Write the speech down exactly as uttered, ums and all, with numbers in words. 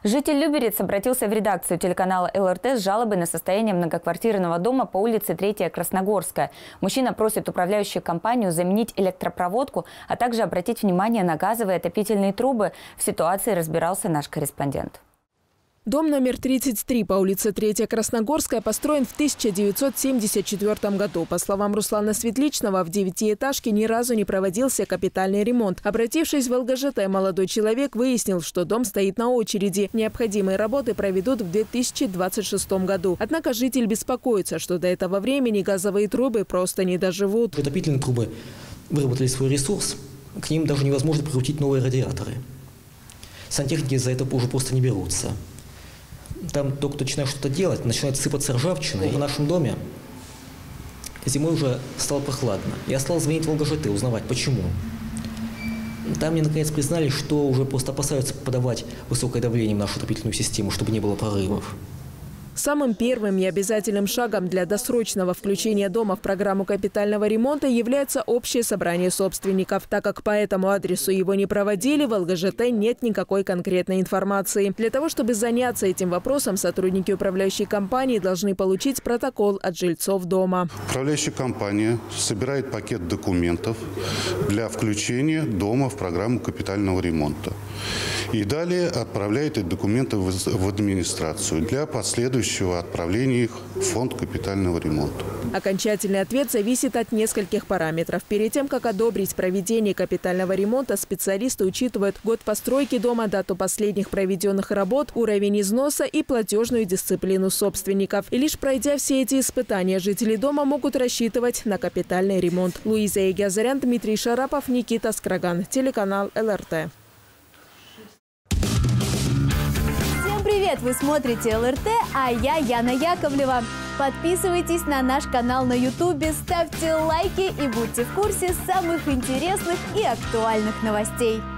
Житель Люберец обратился в редакцию телеканала эл эр тэ с жалобой на состояние многоквартирного дома по улице третья Красногорская. Мужчина просит управляющую компанию заменить электропроводку, а также обратить внимание на газовые отопительные трубы. В ситуации разбирался наш корреспондент. Дом номер тридцать три по улице третья Красногорская построен в тысяча девятьсот семьдесят четвёртом году. По словам Руслана Светличного, в девятиэтажке ни разу не проводился капитальный ремонт. Обратившись в эл гэ жэ тэ, молодой человек выяснил, что дом стоит на очереди. Необходимые работы проведут в две тысячи двадцать шестом году. Однако житель беспокоится, что до этого времени газовые трубы просто не доживут. Отопительные трубы выработали свой ресурс, к ним даже невозможно прикрутить новые радиаторы. Сантехники за это уже просто не берутся. Там только начинаешь что-то делать, начинает сыпаться ржавчина. В нашем доме зимой уже стало прохладно. Я стал звонить в эл гэ жэ тэ, узнавать, почему. Там мне наконец признали, что уже просто опасаются подавать высокое давление в нашу отопительную систему, чтобы не было прорывов. Самым первым и обязательным шагом для досрочного включения дома в программу капитального ремонта является общее собрание собственников. Так как по этому адресу его не проводили, в эл гэ жэ тэ нет никакой конкретной информации. Для того, чтобы заняться этим вопросом, сотрудники управляющей компании должны получить протокол от жильцов дома. Управляющая компания собирает пакет документов для включения дома в программу капитального ремонта. И далее отправляет эти документы в администрацию для последующего отправления их в фонд капитального ремонта. Окончательный ответ зависит от нескольких параметров. Перед тем, как одобрить проведение капитального ремонта, специалисты учитывают год постройки дома, дату последних проведенных работ, уровень износа и платежную дисциплину собственников. И лишь пройдя все эти испытания, жители дома могут рассчитывать на капитальный ремонт. Луиза Егязарян, Дмитрий Шарапов, Никита Скраган. Телеканал эл эр тэ. Привет! Вы смотрите эл эр тэ, а я Яна Яковлева. Подписывайтесь на наш канал на ютубе, ставьте лайки и будьте в курсе самых интересных и актуальных новостей.